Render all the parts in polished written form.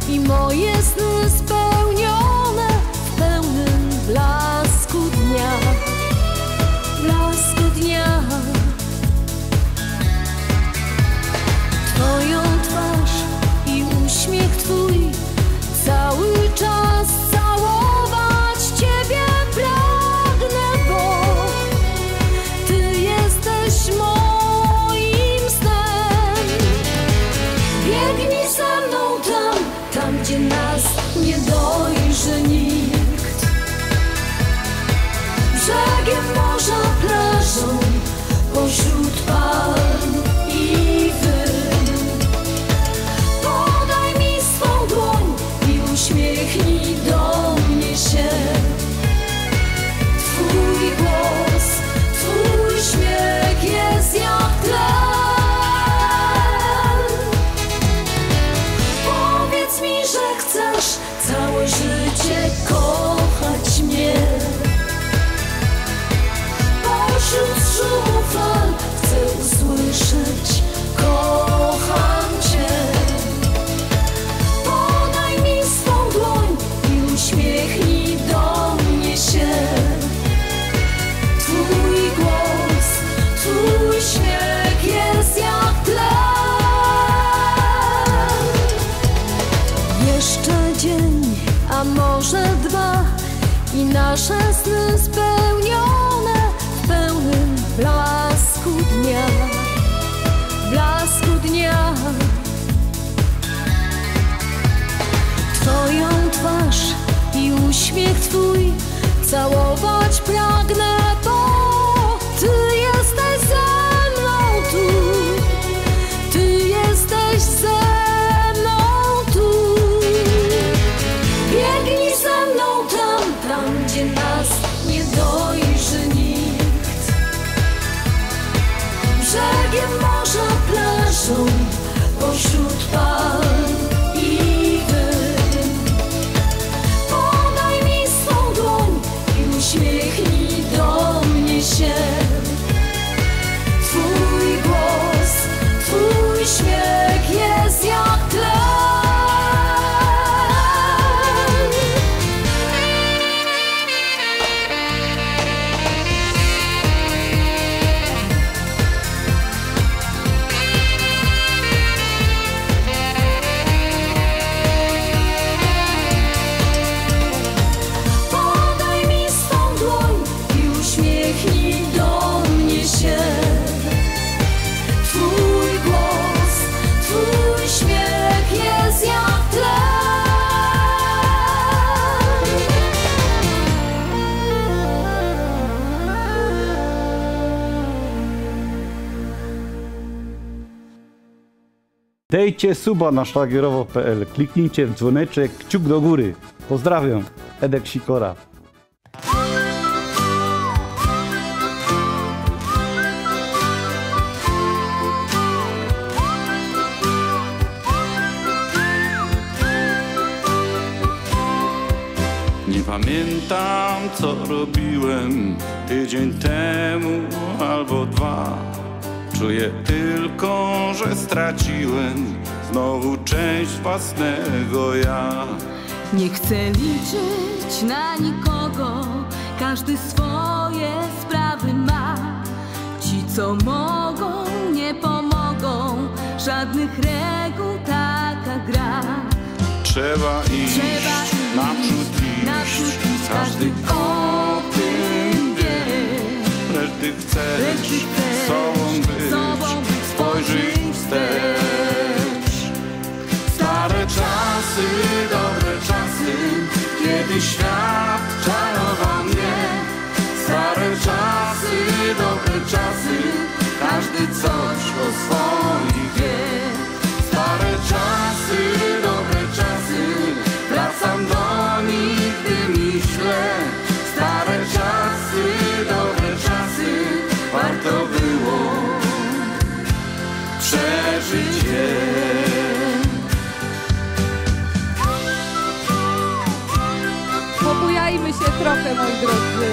i moje sny spełnione w pełnym blasku dnia, blasku dnia. Twoją twarz i uśmiech Twój, cały czas całować Ciebie pragnę, bo Ty jesteś moim snem. Biegnij ze mną tam, tam gdzie nas nie dojrzy nikt. Brzegiem morza, plażą, pośród palm i wyn. Podaj mi swą dłoń i uśmiechnij do mnie się. Twój głos, Twój śmiech jest jak tlen. Powiedz mi, że chcesz całe życie kochać mnie. Pośród szumu fal chcę usłyszeć: kocham Cię. Podaj mi swą dłoń i uśmiechnij do mnie się. Twój głos, Twój śmiech jest jak tlen. Jeszcze dzień, a może dwa i nasze sny spełnione w pełnym blasku dnia, blasku dnia. Twoją twarz i uśmiech Twój całować pragnę, bo Ty jesteś ze mną tu, Ty jesteś ze mną tu. Biegnij ze mną tam, tam gdzie nas nie dojrzy nikt. Brzegiem morza, plażą, pośród palm i wyn. Podaj mi swą dłoń i uśmiechnij do mnie się. Twój głos, Twój śmiech jest jak tlen. Podaj mi swą dłoń i uśmiechnij do mnie się. Twój głos, Twój śmiech jest jak tlen. Dejcie suba na szlagierowo.pl, kliknijcie w dzwoneczek, kciuk do góry. Pozdrawiam, Edek Sikora. Nie pamiętam, co robiłem tydzień temu albo dwa. Czuję tylko, że straciłem znowu część własnego ja. Nie chcę liczyć na nikogo, każdy swoje sprawy ma. Ci, co mogą, nie pomogą, żadnych reguł taka gra. Trzeba iść, naprzód iść, każdy o tym wie. Lecz ty chcesz sobą być, spojrzyj wstecz. Stare czasy, dobre czasy, kiedy świat czarował mnie. Stare czasy, dobre czasy, każdy coś o swoich wie. Stare czasy, dobre czasy, wracam do nich, gdy myślę. Stare czasy, dobre czasy, warto było przeżyć je. Pobujajmy się trochę, moi drodzy.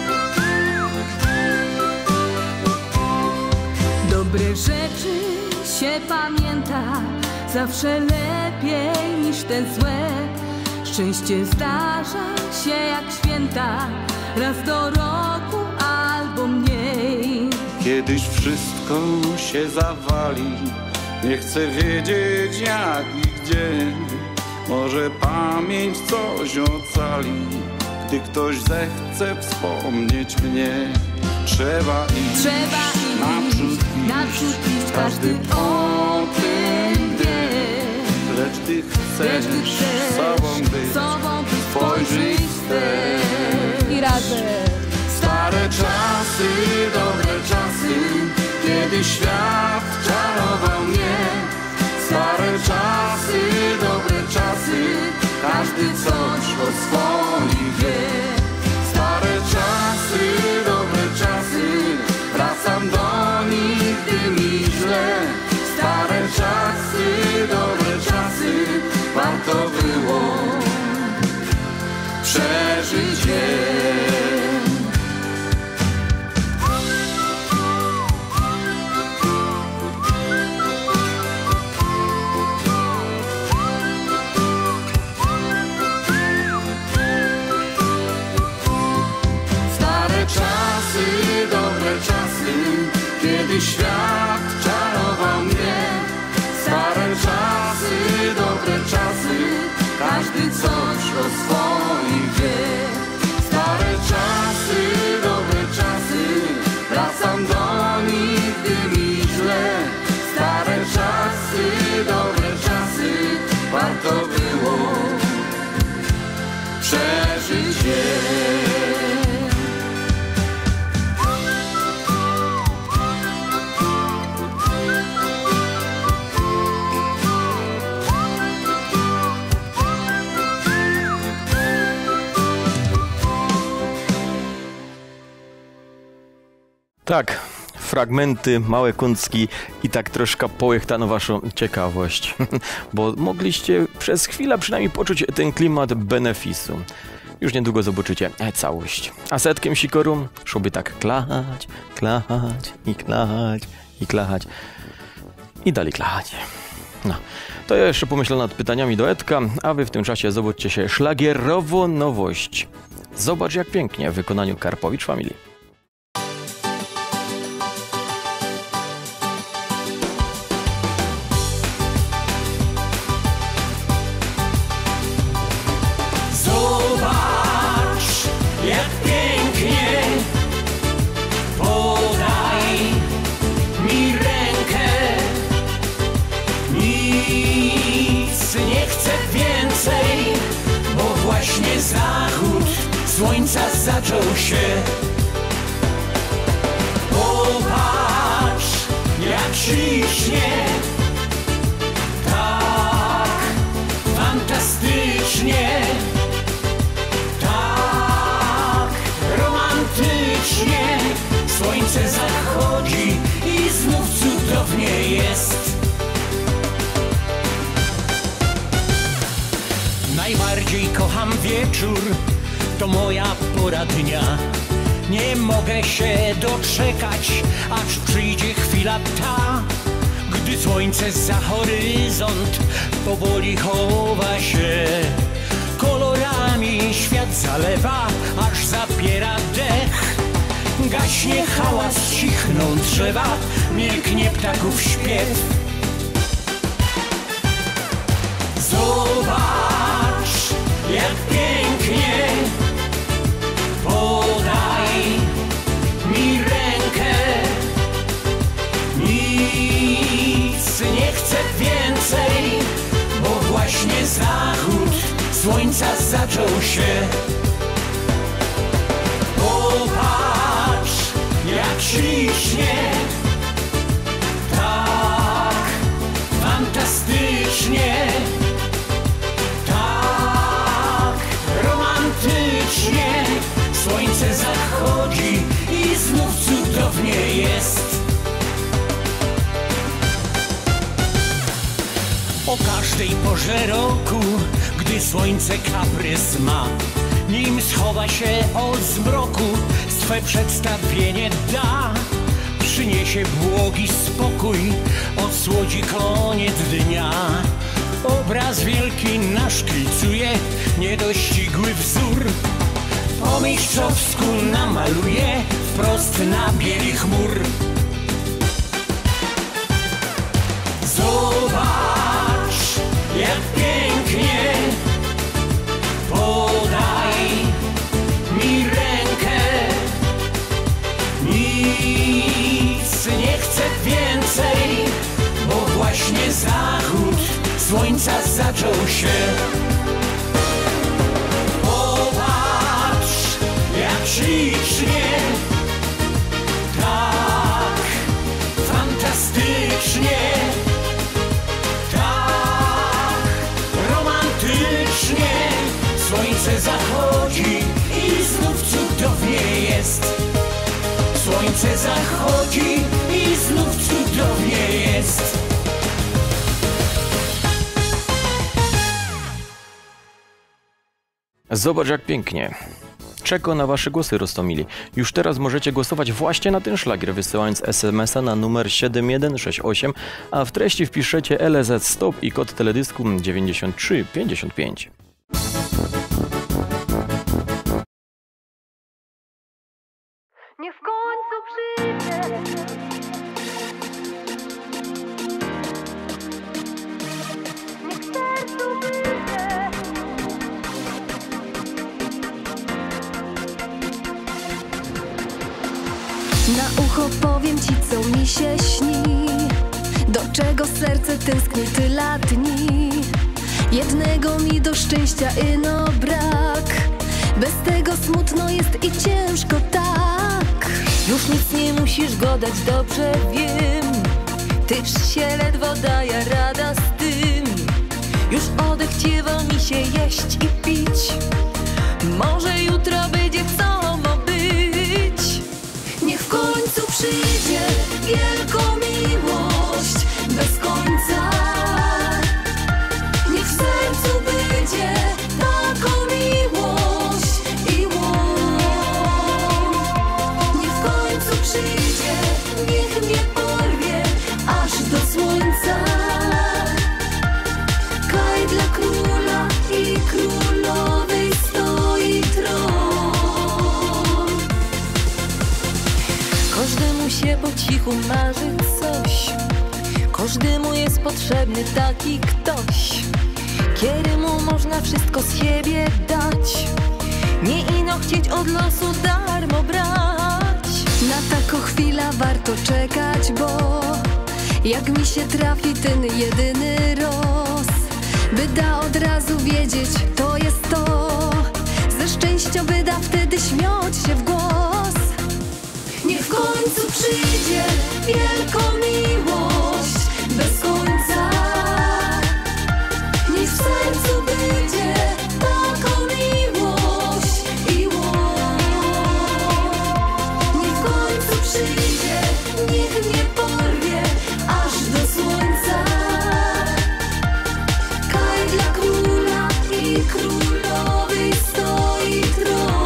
Dobre rzeczy się pamięta zawsze lepiej niż te złe. Szczęście zdarza się jak święta, raz do roku albo mniej. Kiedyś wszystko się zawali, nie chcę wiedzieć jak i gdzie. Może pamięć coś ocali, gdy ktoś zechce wspomnieć mnie. Trzeba iść, naprzód iść, każdy o tym wie. Lecz ty chcesz sobą być, spojrzyj wstecz. I razem. Stare czasy, dobre czasy, kiedy świat czarował mnie. Stare czasy, dobre czasy, każdy coś o swoich wie. Stare czasy, dobre czasy, wracam do nich, gdy mi źle. Stare czasy, dobre czasy, warto było przeżyć je. Kiedy świat czarował mnie. Stare czasy, dobre czasy, każdy coś o swoich wie. Stare czasy, dobre czasy, wracam do nich, gdy mi źle. Stare czasy, dobre czasy, warto było przeżyć je. Tak, fragmenty, małe kącki i tak troszkę połechtano waszą ciekawość, bo mogliście przez chwilę przynajmniej poczuć ten klimat benefisu. Już niedługo zobaczycie całość. A setkiem sikorum szłoby tak klać, klać i klać i klać i dalej klać. No, to ja jeszcze pomyślę nad pytaniami do Edka, a wy w tym czasie zobaczcie się szlagierowo nowość. Zobacz jak pięknie w wykonaniu Karpowicz Family. Zachód słońca zaczął się. Popatrz jak ślicznie, tak fantastycznie, tak romantycznie. Słońce zachodzi i znów cudownie jest. Najbardziej kocham wieczór, to moja pora dnia. Nie mogę się doczekać, aż przyjdzie chwila ta, gdy słońce za horyzont powoli chowa się. Kolorami świat zalewa, aż zapiera dech. Gaśnie hałas, cichną drzewa, milknie ptaków śpiew. Zobacz jak pięknie, podaj mi rękę. Nic nie chcę więcej, bo właśnie zachód słońca zaczął się. Popatrz jak ślicznie, tak fantastycznie, słońce zachodzi i znów cudownie jest. O każdej porze roku, gdy słońce kaprys ma, nim schowa się od zmroku, swe przedstawienie da. przyniesie błogi spokój, osłodzi koniec dnia. Obraz wielki naszkicuje niedościgły wzór, po mistrzowsku namaluje wprost na bieli chmur. Zobacz, jak pięknie, podaj mi rękę. Nic nie chcę więcej, bo właśnie zachód słońca zaczął się. Popatrz, jak ślicznie, tak fantastycznie, tak romantycznie. Słońce zachodzi i znów cudownie jest. Słońce zachodzi i znów cudownie jest. Zobacz, jak pięknie. Czekam na wasze głosy, Rostomili. Już teraz możecie głosować właśnie na ten szlagier, wysyłając SMS-a na numer 7168, a w treści wpiszecie LZ Stop i kod teledysku 9355. Niech w końcu przyjdzie. Niech sercu wyjdzie. Na ucho powiem ci, co mi się śni, do czego serce tęskni tyle dni. Jednego mi do szczęścia ino brak, bez tego smutno jest i ciężko tak. Już nic nie musisz go dać, dobrze wiem, tyż się ledwo daje rada z tym. Już odechciewa mi się jeść i pić, może jutro będzie co ma być. Niech w końcu przyjdzie wielką miłość bez końca. Niech w sercu będzie taką miłość i łącz. Niech w końcu przyjdzie, niech mnie porwie aż do słońca. Kaj dla króla i królowej stoi tron. Każdemu się po cichu marzy coś, każdemu jest potrzebny taki ktoś, kiedy mu można wszystko z siebie dać, nie ino chcieć od losu darmo brać. Na taką chwilę warto czekać, bo jak mi się trafi ten jedyny roz, by da od razu wiedzieć, to jest to. Ze szczęścia by da wtedy śmiać się w głos. Niech w końcu przyjdzie wielką miłość bez końca. Niech w sercu będzie taką miłość i łącz. Niech w końcu przyjdzie, niech mnie porwie aż do słońca. Kaj dla króla i królowej stoi tron.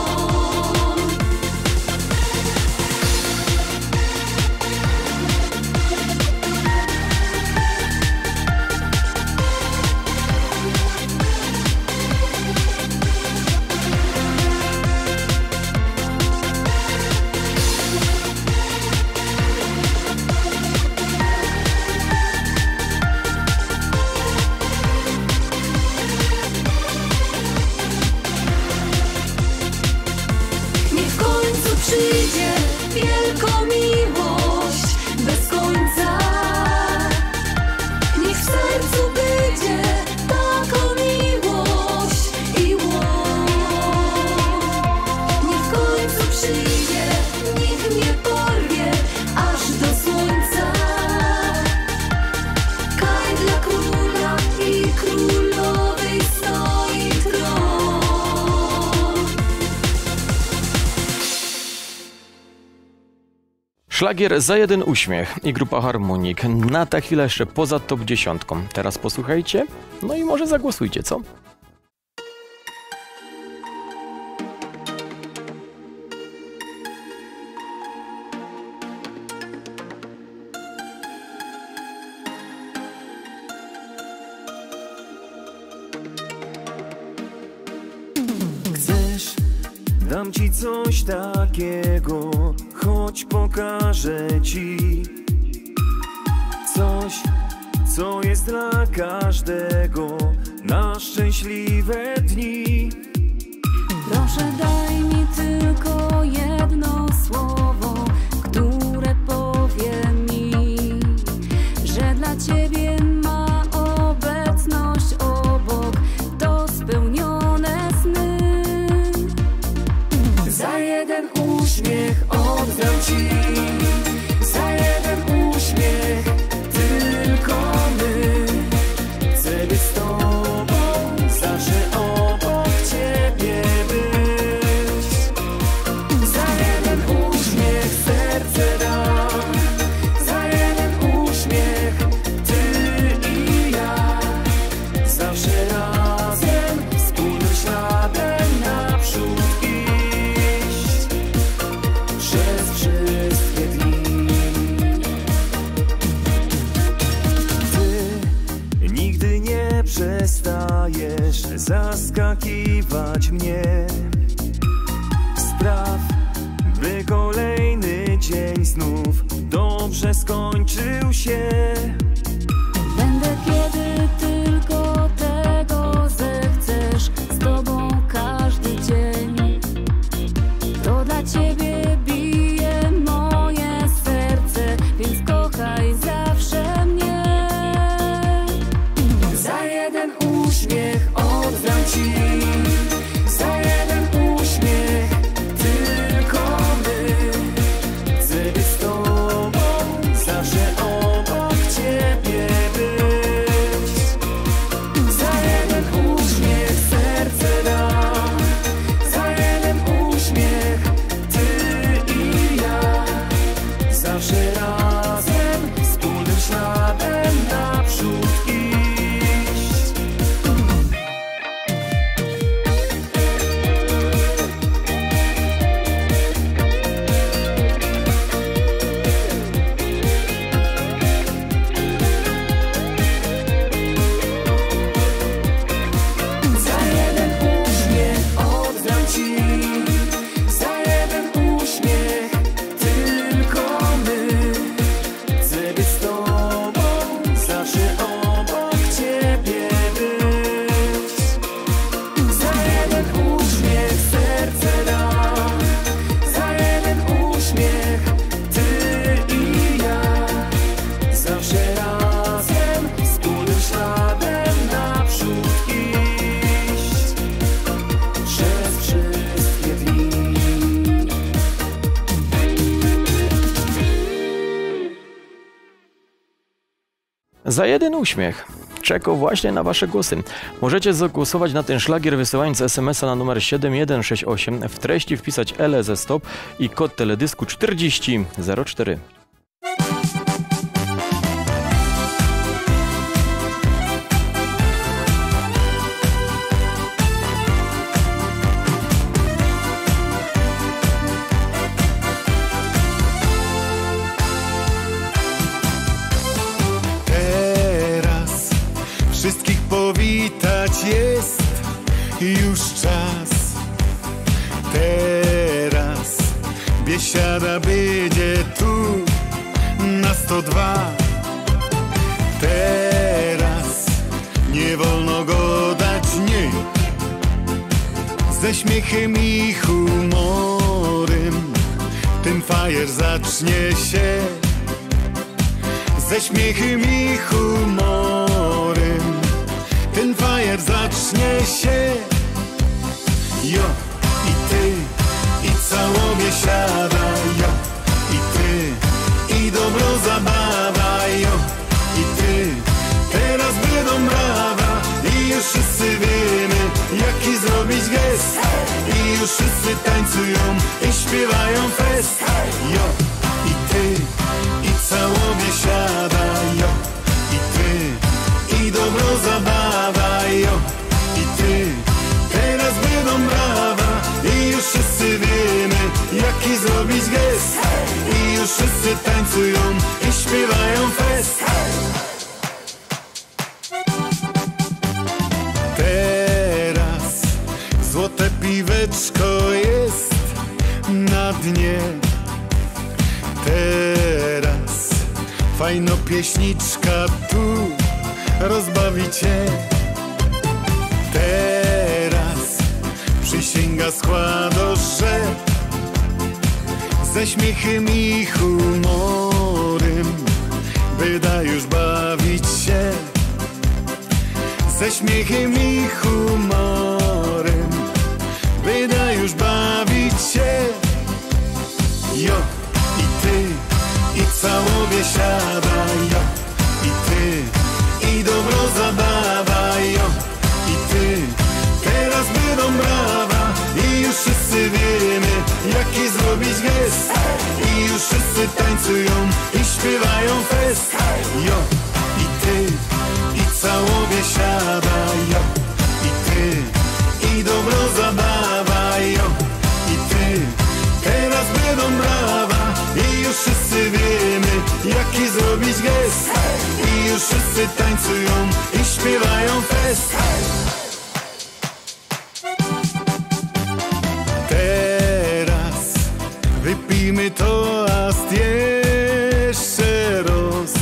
Niech w końcu przyjdzie wielką miłość bez końca. Niech w sercu będzie taką miłość i łącz. Niech w końcu przyjdzie, niech mnie porwie aż do słońca. Kaj dla króla i królowej stoi tron. Szlagier Za jeden uśmiech i grupa Harmonik. Na tę chwilę jeszcze poza top 10. Teraz posłuchajcie, no i może zagłosujcie, co? Dam ci coś takiego, choć pokażę ci coś, co jest dla każdego na szczęśliwe dni. Proszę daj mi tylko jedno słowo, które powie mi, że dla ciebie ma obecność obok to spełnione sny. Za jeden uśmiech oddam ci, za jeden uśmiech tylko my. Chcę być z tobą, zawsze obok ciebie być. Za jeden uśmiech serce dam, za jeden uśmiech ty i ja. Zawsze razem, wspólnym śladem naprzód iść przez wszystkie dni. Ty nigdy nie przestajesz zaskakiwać mnie. Spraw, by kolejny dzień znów dobrze skończył się. Będę kiedy tylko tego zechcesz, z tobą każdy dzień. To dla ciebie bije moje serce, więc kochaj zawsze mnie. Za jeden uśmiech oddam ci, za jeden uśmiech tylko my. Chcę być z tobą, zawsze obok ciebie być. Za jeden uśmiech serce dam, za jeden uśmiech ty i ja. Zawsze razem, wspólnym śladem naprzód iść. Za jeden uśmiech oddam ci, za jeden uśmiech tylko my. Chcę być z tobą, zawsze obok ciebie być. Za jeden uśmiech serce dam, za jeden uśmiech ty i ja. Zawsze razem, wspólnym śladem naprzód iść przez wszystkie dni. Za jeden uśmiech. Czekam właśnie na wasze głosy. Możecie zagłosować na ten szlagier wysyłając SMS-a na numer 7168, w treści wpisać LZ Stop i kod teledysku 4004. Teraz wszystkich powitać jest już czas. Teraz biesiada będzie tu na 102. Teraz nie wolno go dać nie. Ze śmiechem i humorem ten fajer zacznie się. Ze śmiechem i humorem ten fajer zacznie się. Jo, i ty, i całą biesiada, jo, i ty, i dobro zabawa, jo, i ty, teraz będą brawa i już wszyscy wiemy, jaki zrobić gest. I już wszyscy tańcują i śpiewają fest. Jo, i ty, i całą biesiada, jo, i ty, i dobro zabawa, jo, i ty, teraz będą brawa i już wszyscy wiemy, jaki zrobić gest. I już wszyscy tańcują i śpiewają fest. Teraz złote piweczko jest fajno pieśniczka tu rozbawi cię. Teraz przysięga składa, że ze śmiechem i humorem wyda już bawić się. Ze śmiechem i humorem wyda już bawić się. Jo, i ty, i cała biesiada, jo, i ty, i dobro zabawa, jo, i ty. Teraz będą brawa i już wszyscy wiemy, jaki zrobić gest. I już wszyscy tańcują i śpiewają fest. Jo, i ty, i cała biesiada, jo, i ty, i dobro zabawa, jo, i ty. Teraz będą brawa i już wszyscy wiemy, jaki zrobić gest. I już wszyscy tańcują i śpiewają fest. Teraz wypijmy toast jeszcze raz.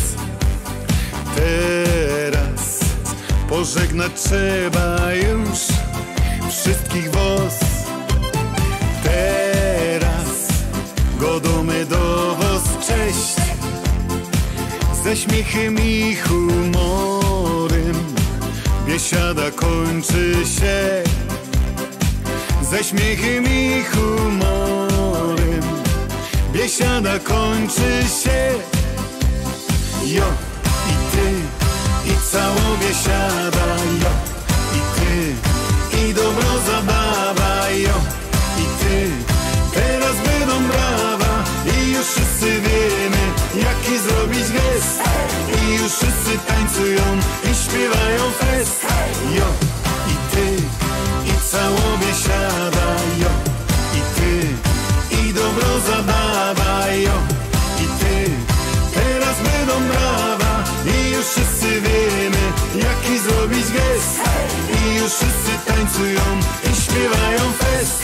Teraz pożegnać trzeba już wszystkich was. Teraz godamy do was cześć. Ze śmiechem i humorem biesiada kończy się. Ze śmiechem i humorem biesiada kończy się. Jo, i ty, i cała biesiada, jo, i ty, i dobro zabawa, jo, i ty. Teraz będą brawa i już wszyscy wiemy, jaki zrobić gest. I już wszyscy tańcują i śpiewają fest. Jo, i ty, i cała biesiada, jo, i ty, i dobro zabawa, jo, i ty. Teraz będą brawa i już wszyscy wiemy, jaki zrobić gest. I już wszyscy tańcują i śpiewają fest.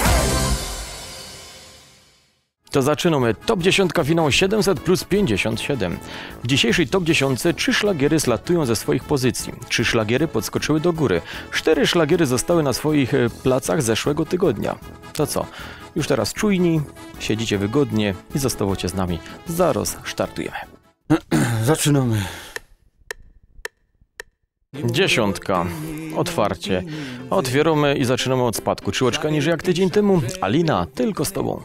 To zaczynamy. Top 10 finał 700 plus 57. W dzisiejszej top 10 3 szlagiery zlatują ze swoich pozycji. 3 szlagiery podskoczyły do góry. 4 szlagiery zostały na swoich placach zeszłego tygodnia. To co? Już teraz czujni, siedzicie wygodnie i zostawcie z nami. Zaraz startujemy. Zaczynamy. 10. Otwarcie. Otwieramy i zaczynamy od spadku. Czułeczka niżej jak tydzień temu. Alina, tylko z tobą.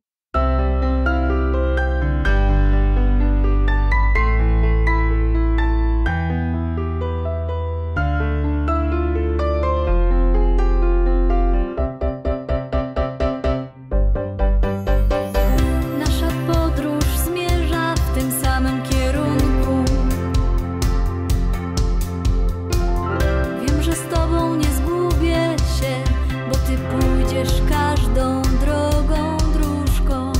Każdą drogą, dróżką.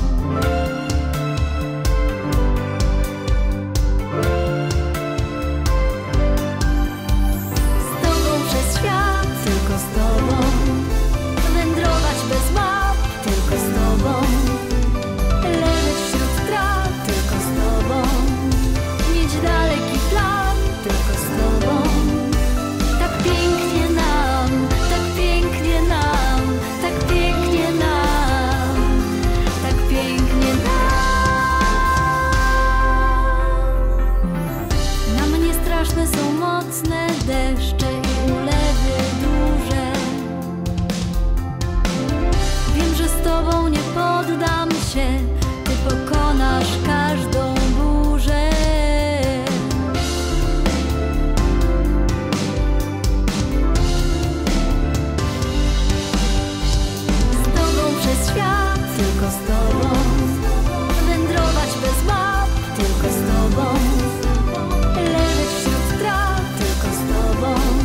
Z tobą przez świat, tylko z tobą. Wędrować bez map, tylko z tobą. Leżeć wśród traw, tylko z tobą. Mieć daleki plan, tylko z tobą. Tak pięknie nam, tak pięknie nam. Tak pięknie nam, tak pięknie nam. Na mnie straszne są mocne deszcze i ulewy duże. Wiem, że z tobą nie poddam się, ty pokonasz każdą burzę. Przez świat, tylko z tobą. Wędrować bez map, tylko z tobą. Leżeć wśród traw, tylko z tobą.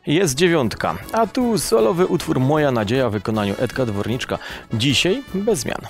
Jest 9, a tu solowy utwór Moja Nadzieja w wykonaniu Edka Dworniczka. Dzisiaj bez zmian.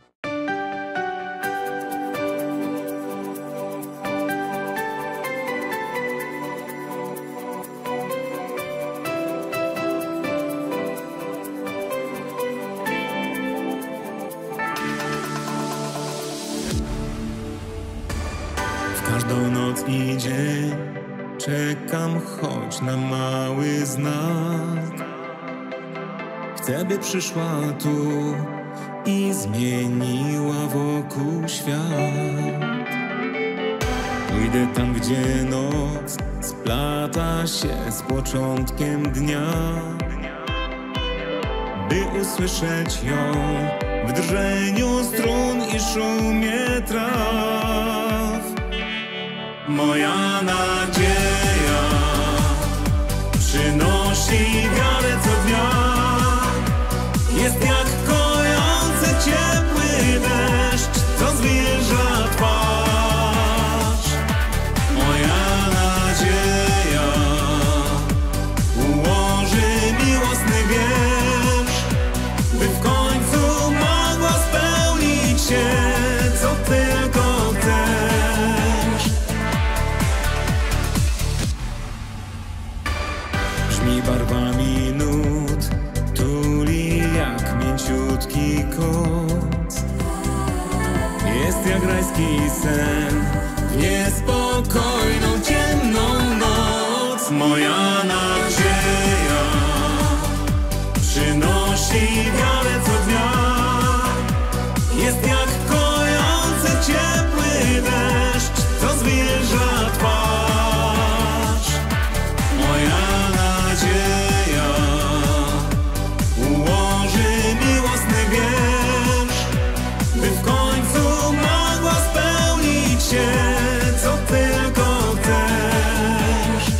Każdą noc i dzień czekam choć na mały znak. Chcę, by przyszła tu i zmieniła wokół świat. Pójdę tam, gdzie noc splata się z początkiem dnia, by usłyszeć ją w drżeniu strun i szumie traw. Moja nadzieja przynosi wiarę co dnia. Jest jak kojący ciepły deszcz, co zwilża twarz. Moja nadzieja ułoży miłosny wiersz, by w końcu mogła spełnić się, co tylko chcesz. Brzmi barwami nut, tuli jak mięciutki koc. Jest jak rajski sen w niespokojną, ciemną noc. Moja nadzieja przynosi wiarę co dnia. Jest jak kojący ciepły deszcz, co zwilża twarz. Moja nadzieja ułoży miłosny wiersz, by w końcu mogła spełnić się, co tylko chcesz.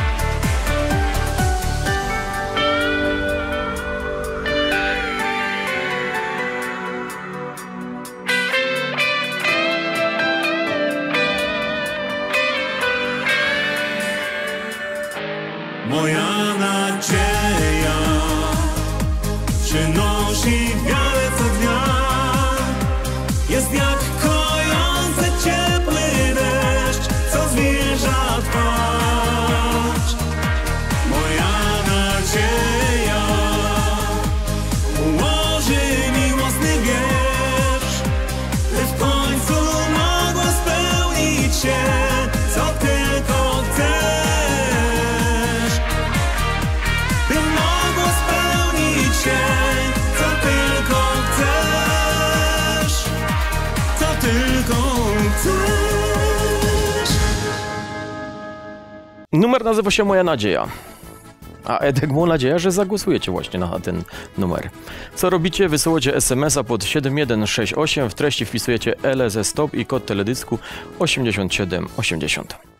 Moja nadzieja przynosi wiarę co dnia. Jest jak kojący ciepły deszcz, co zwilża twarz. Moja nadzieja ułoży miłosny wiersz, by w końcu mogła spełnić się, co tylko chcesz. By mogło spełnić się, co tylko chcesz. Co tylko chcesz. Numer nazywa się Moja Nadzieja. A Edek ma nadzieję, że zagłosujecie właśnie na ten numer. Co robicie? Wysyłacie SMS-a pod 7168, w treści wpisujecie LZ Stop i kod teledysku 8780.